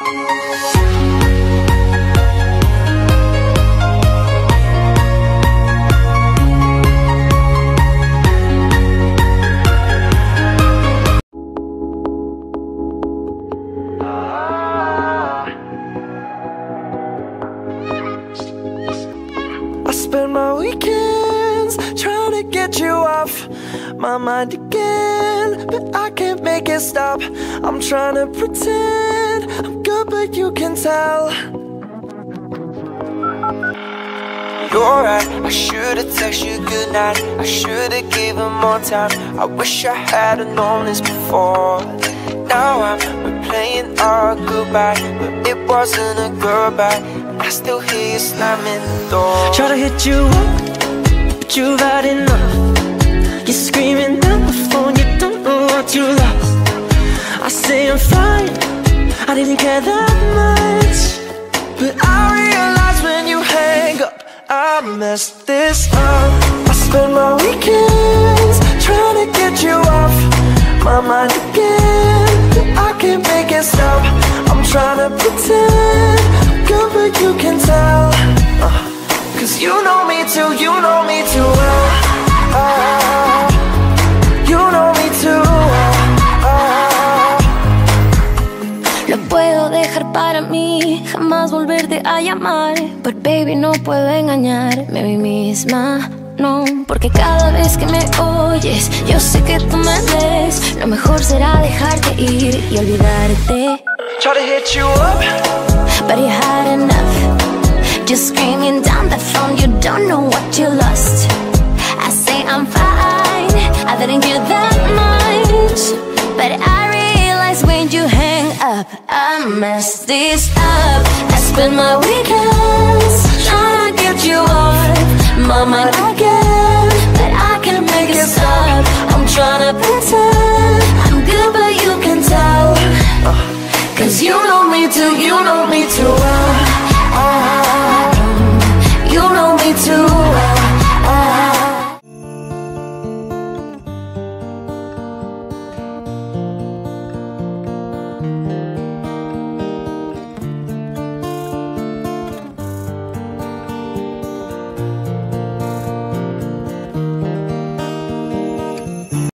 I spend my weekends trying to get you off my mind again, but I can't make it stop. I'm trying to pretend I'm good, but you can tell. You're right, I should've texted you goodnight. I should've given more time. I wish I had've known this before. Now I'm replaying our goodbye, but it wasn't a goodbye. I still hear you slamming the door. Try to hit you up, but you've had enough. You're screaming down the phone, you don't know what you lost. I say I'm fine, I didn't care that much, but I realize when you hang up, I messed this up. I spend my weekends trying to get you off my mind again, but I can't make it stop. I'm trying to pretend I'm good, but you can tell. Cause you know me too, you know me too well. You know me too well. Lo puedo dejar para mí, jamás volverte a llamar. But baby, no puedo engañarme a mí misma, no. Porque cada vez que me oyes, yo sé que tú me ves. Lo mejor será dejarte ir y olvidarte. Try to hit you up, but you had enough. Just screaming down the phone, you don't know what you lost. I say I'm fine, I didn't care that much, but I realize when you hang up, I messed this up. I spend my weekends trying to get you off my mind again,